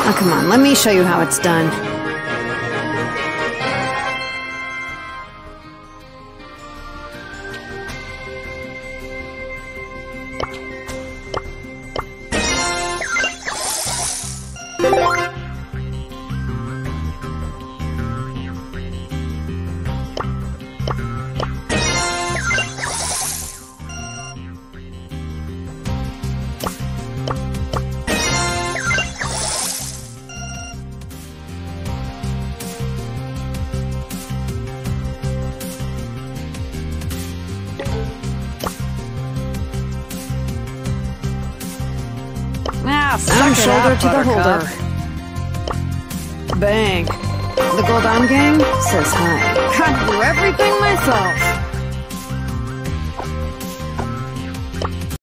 Oh, come on, let me show you how it's done. Arm shoulder to the holder. Bang. The Goldon gang says hi. Gotta do everything myself.